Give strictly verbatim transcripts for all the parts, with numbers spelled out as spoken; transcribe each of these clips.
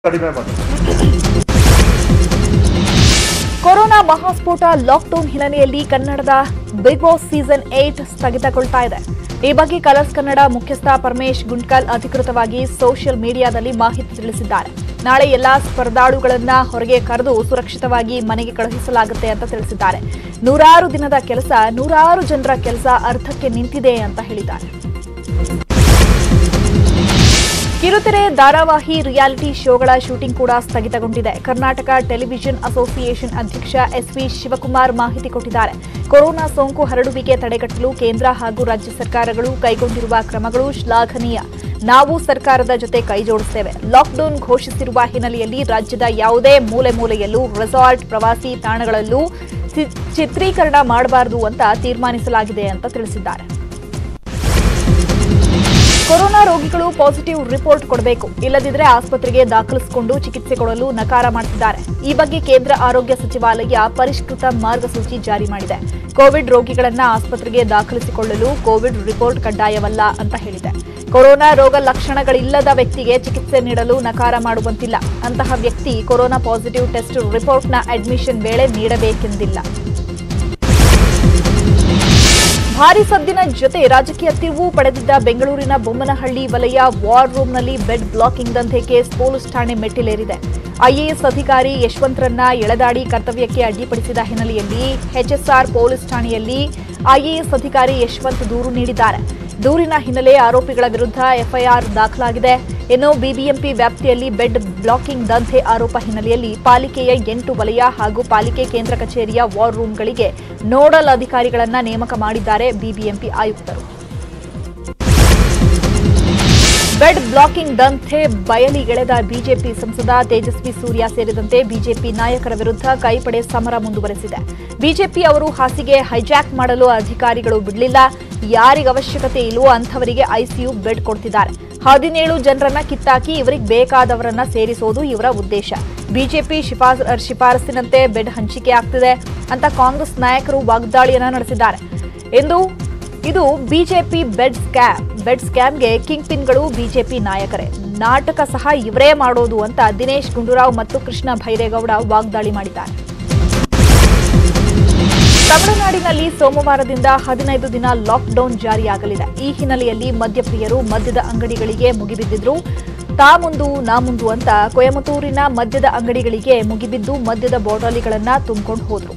Corona ಮಹಾಸ್ಫೋಟ lockdown ಹಿನ್ನೆಲೆಯಲ್ಲಿ ಕನ್ನಡದ Bigg Boss season eight ಸ್ಥಗಿತಗೊಳ್ತಾ ಇದೆ. ಈ ಬಗ್ಗೆ ಕಲರ್ಸ್ ಕನ್ನಡ ಮುಖ್ಯಸ್ಥ ಪರಮೇಶ್ ಗುಂಡ್ಕಲ್ ಅಧಿಕೃತವಾಗಿ ಸೋಷಿಯಲ್ ಮೀಡಿಯಾದಲ್ಲಿ ಮಾಹಿತಿ ತಿಳಿಸಿದ್ದಾರೆ. ನಾಳೆ ಎಲ್ಲಾ ಸ್ಪರ್ಧಾಳುಗಳನ್ನ ಹೊರಗೆ ಕರೆದು ಸುರಕ್ಷಿತವಾಗಿ ಮನೆಗೆ ಕಳುಹಿಸಲಾಗುತ್ತೆ ಅಂತ ತಿಳಿಸಿದ್ದಾರೆ. ನೂರಾರು ದಿನದ ಕೆಲಸ, ನೂರಾರು ಜನರ ಕೆಲಸ ಅರ್ಧಕ್ಕೆ ನಿಂತಿದೆ ಅಂತ ಹೇಳಿದ್ದಾರೆ. ಕಿರುತೆರೆ ಧಾರಾವಾಹಿ ರಿಯಾಲಿಟಿ ಶೋಗಳ ಶೂಟಿಂಗ್ ಕೂಡ ಸ್ಥಗಿತಗೊಂಡಿದೆ. ಕರ್ನಾಟಕ ಟೆಲಿವಿಷನ್ ಅಸೋಸಿಯೇಷನ್ ಅಧ್ಯಕ್ಷ ಎಸ್ ವಿ ಶಿವಕುಮಾರ್ ಮಾಹಿತಿ ಕೊಟ್ಟಿದ್ದಾರೆ. ಕೊರೋನಾ ಸೋಂಕು ಹರಡುವಿಕೆ ತಡೆಗಟ್ಟಲು ಕೇಂದ್ರ ಹಾಗೂ ರಾಜ್ಯ ಸರ್ಕಾರಗಳು ಕೈಗೊಂಡಿರುವ ಕ್ರಮಗಳು ಶ್ಲಾಘನೀಯ. ನಾವು ಸರ್ಕಾರದ ಜೊತೆ ಕೈಜೋಡಿಸುತ್ತೇವೆ. ಲಾಕ್ಡೌನ್ ಘೋಷಿಸಿರುವ ಹಿನ್ನೆಲೆಯಲ್ಲಿ ರಾಜ್ಯದ ಯಾವುದೇ ಮೂಲೆ ಮೂಲೆಯಲ್ಲೂ ರೆಸಾರ್ಟ್, ಪ್ರವಾಸಿ ತಾಣಗಳಲ್ಲೂ ಚಿತ್ರೀಕರಣ ಮಾಡಬಾರದು ಅಂತ ತೀರ್ಮಾನಿಸಲಾಗಿದೆ ಅಂತ ತಿಳಿಸಿದ್ದಾರೆ. ಕೊರೋನಾ ರೋಗಿಗಳು ಪಾಸಿಟಿವ್ ರಿಪೋರ್ಟ್ ಕೊಡಬೇಕು, ಇಲ್ಲದಿದ್ದರೆ ಆಸ್ಪತ್ರೆಗೆ ದಾಖಲಿಸಿಕೊಂಡು ಚಿಕಿತ್ಸೆ ಕೊಡಲು ನಕಾರ ಮಾಡುತ್ತಿದ್ದಾರೆ. ಈ ಬಗ್ಗೆ ಕೇಂದ್ರ ಆರೋಗ್ಯ ಸಚಿವಾಲಯ ಪರಿಷ್ಕೃತ ಮಾರ್ಗಸೂಚಿ ಜಾರಿ ಮಾಡಿದೆ. ಕೋವಿಡ್ ರೋಗಿಗಳನ್ನು ಆಸ್ಪತ್ರೆಗೆ ದಾಖಲಿಸಿಕೊಳ್ಳಲು ಕೋವಿಡ್ ರಿಪೋರ್ಟ್ ಕಡ್ಡಾಯವಲ್ಲ ಅಂತ ಹೇಳಿದೆ. ಕೊರೋನಾ ರೋಗ ಲಕ್ಷಣಗಳಿಲ್ಲದ ವ್ಯಕ್ತಿಗೆ ಚಿಕಿತ್ಸೆ ನೀಡಲು ನಕಾರ ಮಾಡುವಂತಿಲ್ಲ. ಅಂತಹ ವ್ಯಕ್ತಿ ಕೊರೋನಾ ಪಾಸಿಟಿವ್ ಟೆಸ್ಟ್ ರಿಪೋರ್ಟ್ನ ಅಡ್ಮಿಷನ್ ವೇಳೆ ನೀಡಬೇಕೆಂದಿಲ್ಲ. ಭಾರೀ ಸದ್ದಿನ ಜೊತೆ ರಾಜಕೀಯ ತಿರುವು ಪಡೆದಿದ್ದ ಬೆಂಗಳೂರಿನ ಬೊಮ್ಮನಹಳ್ಳಿ ವಲಯ ವಾರ್ ರೂಮ್ನಲ್ಲಿ ಬೆಡ್ ಬ್ಲಾಕಿಂಗ್ ದಂಧೆ ಕೇಸ್ ಪೊಲೀಸ್ ಠಾಣೆ ಮೆಟ್ಟಿಲೇರಿದೆ. ಐಎಎಸ್ ಅಧಿಕಾರಿ ಯಶವಂತರನ್ನ ಎಳೆದಾಡಿ ಕರ್ತವ್ಯಕ್ಕೆ ಅಡ್ಡಿಪಡಿಸಿದ ಹಿನ್ನೆಲೆಯಲ್ಲಿ ಎಚ್ಎಸ್ಆರ್ ಪೊಲೀಸ್ ಠಾಣೆಯಲ್ಲಿ ಐಎಎಸ್ ಅಧಿಕಾರಿ ಯಶವಂತ್ ದೂರು ನೀಡಿದ್ದಾರೆ. ದೂರಿನ ಹಿನ್ನೆಲೆ ಆರೋಪಿಗಳ ವಿರುದ್ಧ ಎಫ್ಐಆರ್ ದಾಖಲಾಗಿದೆ. ಇನ್ನು ಬಿಬಿಎಂಪಿ ವ್ಯಾಪ್ತಿಯಲ್ಲಿ ಬೆಡ್ ಬ್ಲಾಕಿಂಗ್ ದಂಧೆ ಆರೋಪ ಹಿನ್ನೆಲೆಯಲ್ಲಿ ಪಾಲಿಕೆಯ ಎಂಟು ವಲಯ ಹಾಗೂ ಪಾಲಿಕೆ ಕೇಂದ್ರ ಕಚೇರಿಯ ವಾರ್ ರೂಮ್ಗಳಿಗೆ ನೋಡಲ್ ಅಧಿಕಾರಿಗಳನ್ನು ನೇಮಕ ಮಾಡಿದ್ದಾರೆ ಬಿಬಿಎಂಪಿ ಆಯುಕ್ತರು. ಬೆಡ್ ಬ್ಲಾಕಿಂಗ್ ದಂಧೆ ಬಯಲಿಗೆಳೆದ ಬಿಜೆಪಿ ಸಂಸದ ತೇಜಸ್ವಿ ಸೂರ್ಯ ಸೇರಿದಂತೆ ಬಿಜೆಪಿ ನಾಯಕರ ವಿರುದ್ಧ ಕೈಪಡೆ ಸಮರ ಮುಂದುವರೆಸಿದೆ. ಬಿಜೆಪಿ ಅವರು ಹಾಸಿಗೆ ಹೈಜಾಕ್ ಮಾಡಲು ಅಧಿಕಾರಿಗಳು ಬಿಡಲಿಲ್ಲ. ಯಾರಿಗೆ ಅವಶ್ಯಕತೆ ಇಲ್ಲವೋ ಅಂಥವರಿಗೆ ಐಸಿಯು ಬೆಡ್ ಕೊಡ್ತಿದ್ದಾರೆ. ಹದಿನೇಳು ಜನರನ್ನ ಕಿತ್ತಾಕಿ ಇವರಿಗೆ ಬೇಕಾದವರನ್ನ ಸೇರಿಸೋದು ಇವರ ಉದ್ದೇಶ. ಬಿಜೆಪಿ ಶಿಫಾರಸಿನಂತೆ ಬೆಡ್ ಹಂಚಿಕೆ ಆಗ್ತಿದೆ ಅಂತ ಕಾಂಗ್ರೆಸ್ ನಾಯಕರು ವಾಗ್ದಾಳಿಯನ್ನ ನಡೆಸಿದ್ದಾರೆ. ಎಂದು ಇದು ಬಿಜೆಪಿ ಬೆಡ್ ಸ್ಕ್ಯಾಮ್. ಬೆಡ್ ಸ್ಕ್ಯಾಮ್ಗೆ ಕಿಂಗ್ ಪಿನ್ಗಳು ಬಿಜೆಪಿ ನಾಯಕರೇ. ನಾಟಕ ಸಹ ಇವರೇ ಮಾಡೋದು ಅಂತ ದಿನೇಶ್ ಗುಂಡೂರಾವ್ ಮತ್ತು ಕೃಷ್ಣ ಭೈರೇಗೌಡ ವಾಗ್ದಾಳಿ ಮಾಡಿದ್ದಾರೆ. ತಮಿಳುನಾಡಿನಲ್ಲಿ ಸೋಮವಾರದಿಂದ ಹದಿನೈದು ದಿನ ಲಾಕ್ಡೌನ್ ಜಾರಿಯಾಗಲಿದೆ. ಈ ಹಿನ್ನೆಲೆಯಲ್ಲಿ ಮದ್ಯಪ್ರಿಯರು ಮದ್ಯದ ಅಂಗಡಿಗಳಿಗೆ ಮುಗಿಬಿದ್ದಿದ್ರು. ತಾ ಮುಂದು ನಾ ಮುಂದು ಅಂತ ಕೊಯಮತ್ತೂರಿನ ಮದ್ಯದ ಅಂಗಡಿಗಳಿಗೆ ಮುಗಿಬಿದ್ದು ಮದ್ಯದ ಬಾಟಲಿಗಳನ್ನ ತುಂಬಿಕೊಂಡು ಹೋದ್ರು.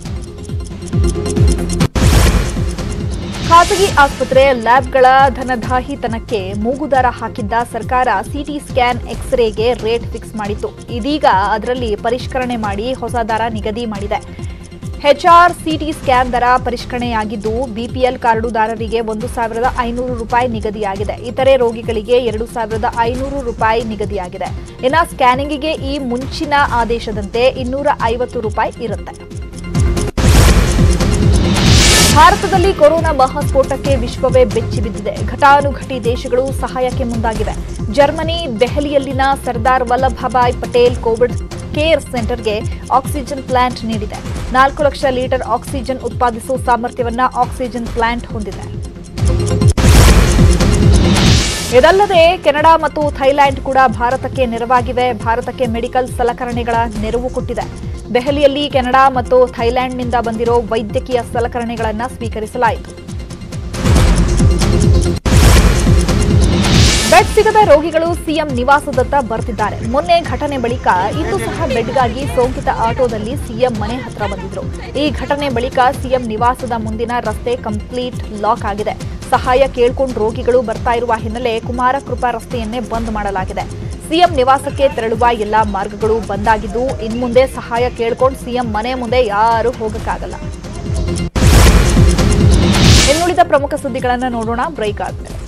ಖಾಸಗಿ ಆಸ್ಪತ್ರೆ ಲ್ಯಾಬ್ಗಳ ಧನದಾಹಿತನಕ್ಕೆ ಮೂಗುದಾರ ಹಾಕಿದ್ದ ಸರ್ಕಾರ ಸಿಟಿ ಸ್ಕ್ಯಾನ್ ಎಕ್ಸ್ರೇಗೆ ರೇಟ್ ಫಿಕ್ಸ್ ಮಾಡಿತ್ತು. ಇದೀಗ ಅದರಲ್ಲಿ ಪರಿಷ್ಕರಣೆ ಮಾಡಿ ಹೊಸ ದರ ನಿಗದಿ ಮಾಡಿದೆ. ಹೆಚ್ಆರ್ ಸಿಟಿ ಸ್ಕ್ಯಾನ್ ದರ ಪರಿಷ್ಕರಣೆಯಾಗಿದ್ದು ಬಿಪಿಎಲ್ ಕಾರ್ಡುದಾರರಿಗೆ ಒಂದು ಸಾವಿರದ ಐನೂರು ರೂಪಾಯಿ ನಿಗದಿಯಾಗಿದೆ. ಇತರೆ ರೋಗಿಗಳಿಗೆ ಎರಡು ಸಾವಿರದ ಐನೂರು ರೂಪಾಯಿ ನಿಗದಿಯಾಗಿದೆ. ಇನ್ನು ಸ್ಕ್ಯಾನಿಂಗಿಗೆ ಈ ಮುಂಚಿನ ಆದೇಶದಂತೆ ಇನ್ನೂರ ಐವತ್ತು ರೂಪಾಯಿ ಇರುತ್ತೆ. ಭಾರತದಲ್ಲಿ ಕೊರೋನಾ ಮಹಾಸ್ಫೋಟಕ್ಕೆ ವಿಶ್ವವೇ ಬೆಚ್ಚಿ ಬಿದ್ದಿದೆ. ಘಟಾನುಘಟಿ ದೇಶಗಳು ಸಹಾಯಕ್ಕೆ ಮುಂದಾಗಿವೆ. ಜರ್ಮನಿ ದೆಹಲಿಯಲ್ಲಿನ ಸರ್ದಾರ್ ವಲ್ಲಭಭಾಯ್ ಪಟೇಲ್ ಕೋವಿಡ್ ಕೇರ್ ಸೆಂಟರ್ಗೆ ಆಕ್ಸಿಜನ್ ಪ್ಲಾಂಟ್ ನೀಡಿದೆ. ನಾಲ್ಕು ಲಕ್ಷ ಲೀಟರ್ ಆಕ್ಸಿಜನ್ ಉತ್ಪಾದಿಸುವ ಸಾಮರ್ಥ್ಯವನ್ನ ಆಕ್ಸಿಜನ್ ಪ್ಲಾಂಟ್ ಹೊಂದಿದೆ. ಇದಲ್ಲದೆ ಕೆನಡಾ ಮತ್ತು ಥೈಲ್ಯಾಂಡ್ ಕೂಡ ಭಾರತಕ್ಕೆ ನೆರವಾಗಿವೆ. ಭಾರತಕ್ಕೆ ಮೆಡಿಕಲ್ ಸಲಕರಣೆಗಳ ನೆರವು ಕೊಟ್ಟಿದೆ. ದೆಹಲಿಯಲ್ಲಿ ಕೆನಡಾ ಮತ್ತು ಥೈಲ್ಯಾಂಡ್ನಿಂದ ಬಂದಿರೋ ವೈದ್ಯಕೀಯ ಸಲಕರಣೆಗಳನ್ನು ಸ್ವೀಕರಿಸಲಾಯಿತು. ಬೆಡ್ ಸಿಗದ ರೋಗಿಗಳು ಸಿಎಂ ನಿವಾಸದತ್ತ ಬರ್ತಿದ್ದಾರೆ. ಮೊನ್ನೆ ಘಟನೆ ಬಳಿಕ ಇಂದು ಸಹ ಬೆಡ್ಗಾಗಿ ಸೋಂಕಿತ ಆಟೋದಲ್ಲಿ ಸಿಎಂ ಮನೆ ಹತ್ರ ಬಂದಿದ್ರು. ಈ ಘಟನೆ ಬಳಿಕ ಸಿಎಂ ನಿವಾಸದ ಮುಂದಿನ ರಸ್ತೆ ಕಂಪ್ಲೀಟ್ ಲಾಕ್ ಆಗಿದೆ. ಸಹಾಯ ಕೇಳ್ಕೊಂಡು ರೋಗಿಗಳು ಬರ್ತಾ ಇರುವ ಹಿನ್ನೆಲೆ ಕುಮಾರಕೃಪಾ ರಸ್ತೆಯನ್ನೇ ಬಂದ್ ಮಾಡಲಾಗಿದೆ. ಸಿಎಂ ನಿವಾಸಕ್ಕೆ ತೆರಳುವ ಎಲ್ಲಾ ಮಾರ್ಗಗಳು ಬಂದಾಗಿದ್ದು ಇನ್ಮುಂದೆ ಸಹಾಯ ಕೇಳ್ಕೊಂಡು ಸಿಎಂ ಮನೆ ಮುಂದೆ ಯಾರೂ ಹೋಗಕ್ಕಾಗಲ್ಲ. ಇನ್ನುಳಿದ ಪ್ರಮುಖ ಸುದ್ದಿಗಳನ್ನು ನೋಡೋಣ ಬ್ರೇಕ್ ಆದ್ಮೇಲೆ.